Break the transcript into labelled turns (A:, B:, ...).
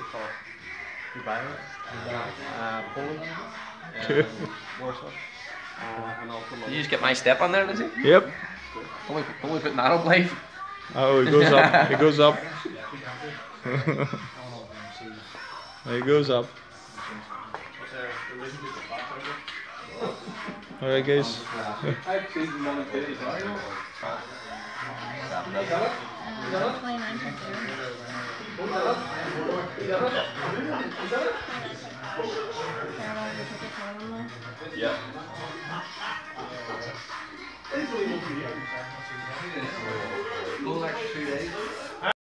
A: Dubai, Poland, Warsaw.
B: Did you just get my step on there, Lizzie?
C: Yep.
B: Only putting that up live.
C: Oh, it goes up. It goes up. It goes up. Alright, guys.
A: Yeah.